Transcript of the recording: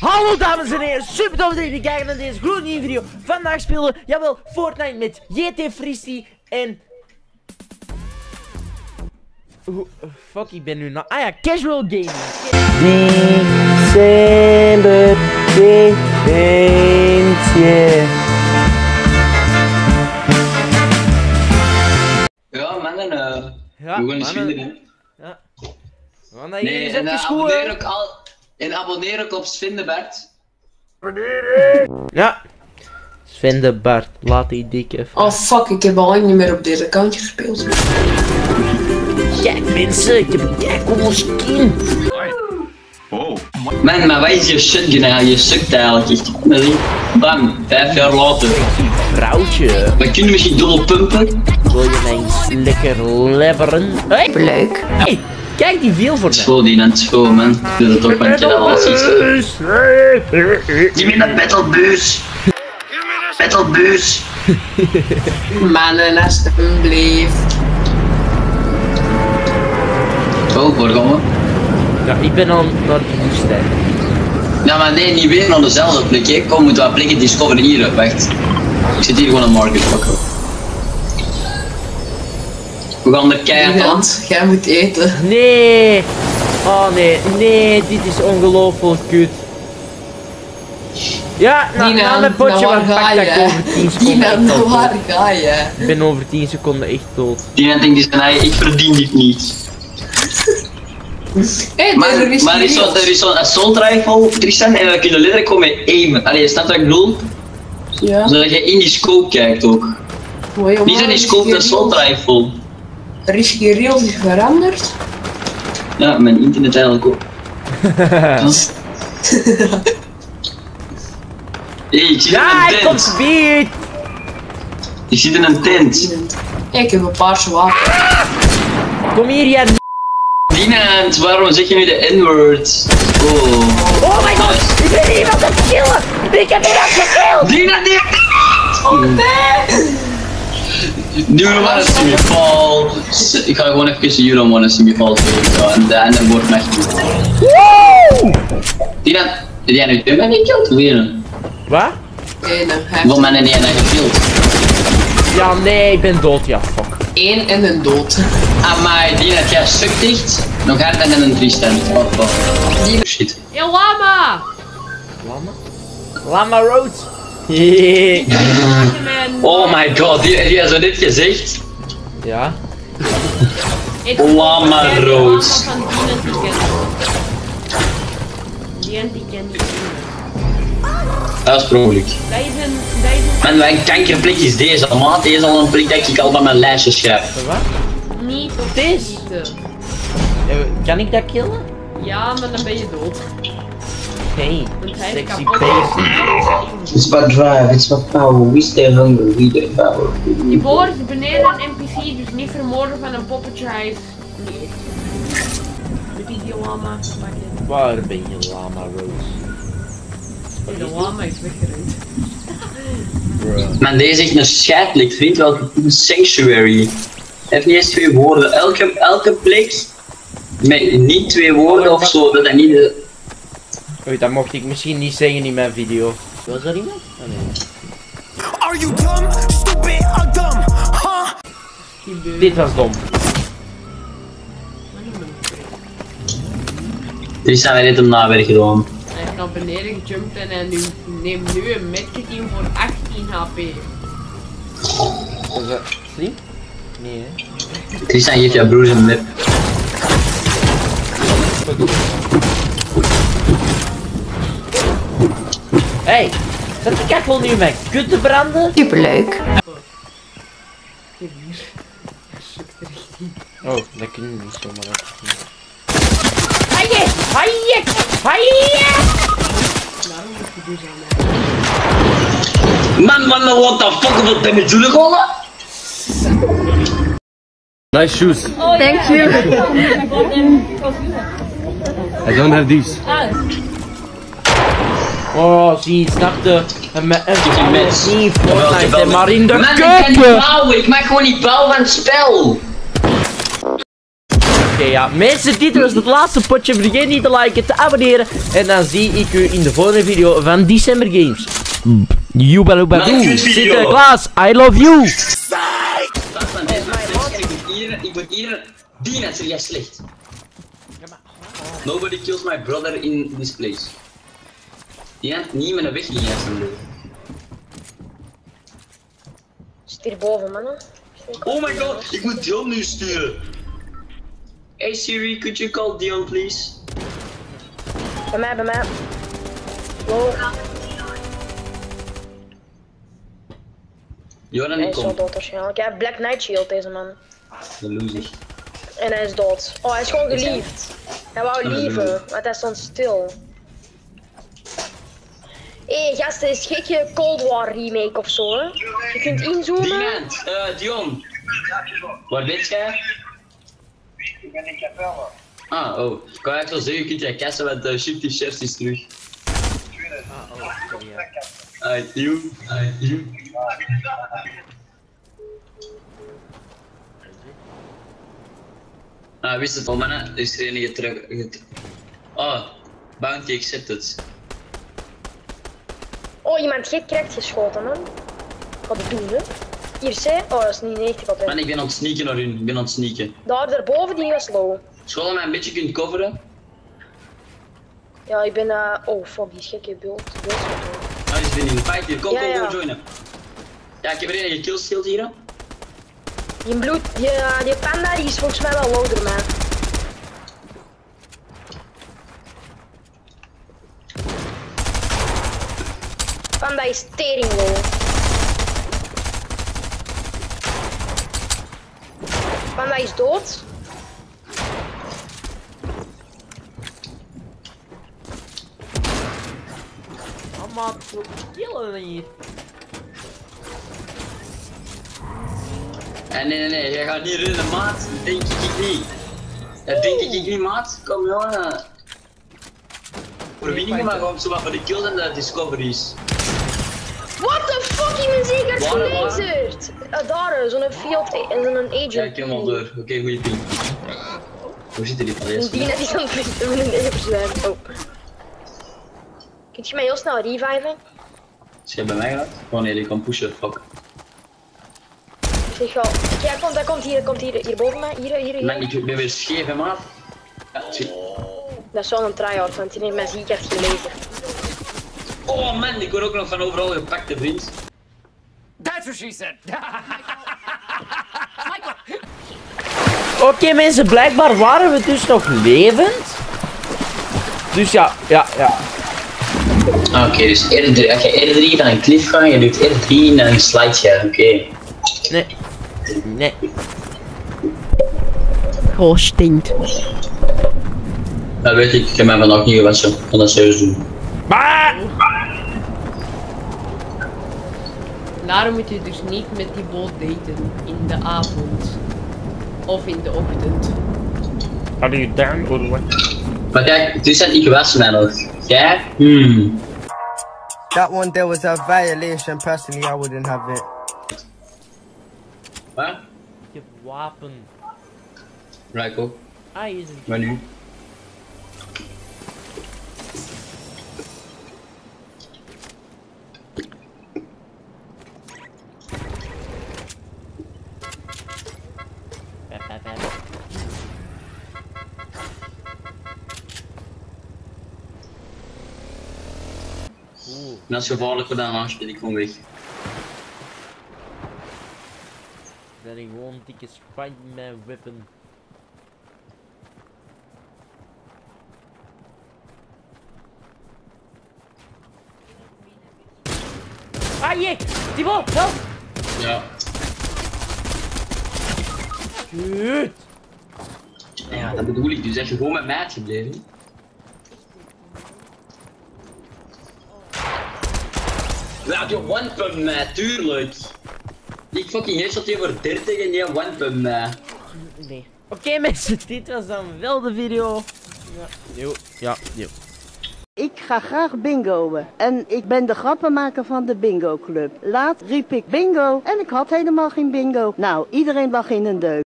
Hallo dames en heren, super tof dat jullie kijken naar deze gloednieuwe video. Vandaag spelen we, jawel, Fortnite met JT Fristy en... Fuck, ik ben nu nou... Ah ja, Casual Gaming. December, Ja, mannen, we gaan eens vinden, hè. Ja. We gaan dat hier eens even schoenen. En abonneer ook op Sven Bart. Ja. Sven de Bart, laat die dik even. Oh fuck, ik heb al lang niet meer op deze kant gespeeld. Kijk mensen, ik heb een keicoole skin. Oh. Man, maar wat is je shotgun eigenlijk? Je sukt eigenlijk echt. Bam, 5 jaar later. Vrouwtje. We kunnen misschien dubbel pumpen. Wil je mij eens lekker lebberen? Hey. Leuk. Hey, kijk die veel voor mij. School die net school, man. Ik doe dat ook met je alles iets. Give me that battlebus. Battlebus. Mannen, alsjeblieft. Oh, waar gaan we? Ja, ik ben al naar de woestijn. Ja, maar nee, niet weer naar dezelfde plek, hè. Kom, moeten we plekken discoveren hier. Wacht. Ik zit hier gewoon een market, fuck up. We gaan er keihard aan. Jij moet eten. Nee. Oh nee, nee, dit is ongelooflijk kut. Ja, na mijn potje wat pak dat ik over 10 seconden echt al waar ga je? Ik ben over 10 seconden echt dood. Die denkt dus van, ik verdien dit niet. Hey, Maar er is zo'n assault rifle, Tristan, en we kunnen letterlijk gewoon met aimen. Allee, snap wat ik bedoel? Ja. Zodat je in die scope kijkt ook. Niet in die scope, de assault rifle. Er is geen rails veranderd. Ja, mijn internet eigenlijk ook. Hey, ik zit in Ja, een ik kom tent. speed. Ik zit in een tent. Ik heb een paarse wapen. Kom hier, jij. Dinant, waarom zeg je nu de N-word? Oh my god, ik ben iemand aan het killen. Ik heb iemand gekilld. Dinant, Oh nee! You don't wanna see me fall. Ik ga gewoon even you don't wanna see me fall en de N wordt mij gekillt. Woe! Dinant, heb jij nu 2 mensen gekillt? Hoe weer? Wat? Hoeveel mensen heb jij gekillt? Ja, nee, ik ben dood, ja, fuck. 1 en een dood. Amai, Dinant, jij sukt dicht. Nog harder dan een Tristan. Oh, shit. Yo, lama! Lama? Lama Road. Oh my god, die had zo net gezegd. Ja. Lama Road. Die ken niet. Dat is per ongeluk. Man, wat een kankerplek is deze, maat. Deze is al een plek dat ik al bij mijn lijstje schrijf. Wat? Niet op Deze? Kan ik dat killen? Ja, maar dan ben je dood. Hey, Want hij is sexy kapot. baby. It's about drive, it's about power. We stay hungry, we get power. Die behoort beneden een NPC, dus niet vermoorden van een poppetje, hij is niet echt. Met die lama. Waar ben je, Lama Rose? De lama is weggerend. Bruh. Man, deze is echt een scheidelijk, vriend. Welke sanctuary. Hij heeft niet eens 2 woorden. Elke plek met niet 2 woorden of zo, dat hij niet de... Oei, dat mocht ik misschien niet zeggen in mijn video. Was dat iemand? Oh, nee. Are you dumb? Stupid or dumb? Huh? Dit was dom. Dus zijn wij net een nawerk gedaan. Hij heeft naar beneden gejumpt en hij neemt nu een medkit in voor 18 HP. Was dat slim? Nee, hè? Tristan geeft jouw broers een map. Hey, zet die kakkel nu mijn kut te branden? Superleuk. Oh, dat kunnen we niet zomaar laten. Haie! Haie! Haie! Daarom moet je dus aan mij. Man, what the fuck, wat ben je zullen rollen? Nice shoes. Thank you. I don't have these. Oh, zie, snapte. Een mes. niet Fortnite, maar in de Man, ik kan niet keuken! bouwen, ik maak gewoon niet bouwen van het spel. Oké, ja. Mensen, dit was het laatste potje. Vergeet niet te liken, te abonneren. En dan zie ik u in de volgende video van December Games. Joebalubadoe. Sinterklaas, I love you. Ik moet hier... Die net serieus slecht. Nobody kills my brother in this place. Die had niet met een weg ging Zit hierboven, mannen. Oh my god, ik moet Dion nu sturen. Hey Siri, could you call Dion please? Bij mij. Wow. Joran, Hij ik is wel kom. dood waarschijnlijk. Ja, Black Knight Shield deze man. De loser. En hij is dood. Oh, hij is gewoon geliefd. Hij wou lieven, maar hij stond stil. Hé, gasten, is het geen Cold War remake of zo, hè? Je kunt inzoomen. Dion. Waar ben jij? Ik ben in Capelle. Ah, oh. Ik kan echt wel zeggen, je kunt jij kassen, want Shifty Chefs is terug. You. Ah, wist het al, mannen? Er is er enige terug. Oh, bounty accepted. Oh, iemand heeft correct geschoten, man. Wat doen, hè? Hier, C. Oh, dat is niet 90 op, hè. Man, ik ben aan het sneaken naar hun. Ik ben aan het sneaken. Daarboven, die was low. School dat mij een beetje kunt coveren. Ja, ik ben, oh, fuck, die is gekke beeld. Ah, die is in de fight hier. Kom, Ja. kom, joinen. Ja, ik heb er een killshield hier. Die bloed, die panda, die is volgens mij wel low door mij. Panda is tering low. Panda is dood. Allemaal killen hier. Nee, jij gaat niet rennen, maat. Denk ik niet. Dat denk ik niet, maat. Kom, jongen. Verwinningen maar gewoon zo wat voor de kills en de discoveries. What the fuck, iemand zeker Waar? gelaserd? Daar, zo'n field en zo'n agent. Ja, ik heb hem al door. Oké, goeie ping. Hoe zitten die van Een deze? die net is aan het vluchten met een verzwijmd. Oh. Kun je mij heel snel reviven? Is jij bij mij gehad? Oh nee, die kan pushen, fuck. Zeg wel. Kijk, hij komt hier boven mij. Hier. Man, ik ben weer scheef, hè, maat. Ja, zie. Dat is wel een tryhard, want die heeft mij ziek echt gelezen. Oh man, ik word ook nog van overal gepakt, hè, vriend. That's what she said. Oké, mensen, blijkbaar waren we dus nog levend. Dus ja. Oké, dus R3, als je R3 van een cliff gaat, je doet R3 en een slide, oké. Nee. Oh, stinkt. Dat weet ik heb mij vandaag niet gewassen. Ik kan dat serieus doen. Daarom moet je dus niet met die boot daten in de avond. Of in de ochtend. Are you down or what? Maar kijk, het is net niet gewassen mij nog. Jij? That one there was a violation. Personally, I wouldn't have it. Wat? Ik heb wapen. Rijko. Ah, hier is een. Maar nu? En als gevaarlijk wordt, dan speel ik gewoon weg. Ben ik gewoon dikke spijt met mijn weapon. Ah, jee! Timo, help! Ja. Kut! Ja, dat bedoel ik. Dus dat je gewoon met mij hebt gebleven. Ja, je one-pump mij, tuurlijk. Ik fucking headshot je voor 30 en jij one-pump mij. Nee. Oké, mensen, dit was dan wel de video. Ja. Ik ga graag bingoen en ik ben de grappenmaker van de bingo club. Laat riep ik bingo en ik had helemaal geen bingo. Nou, iedereen lag in een deuk.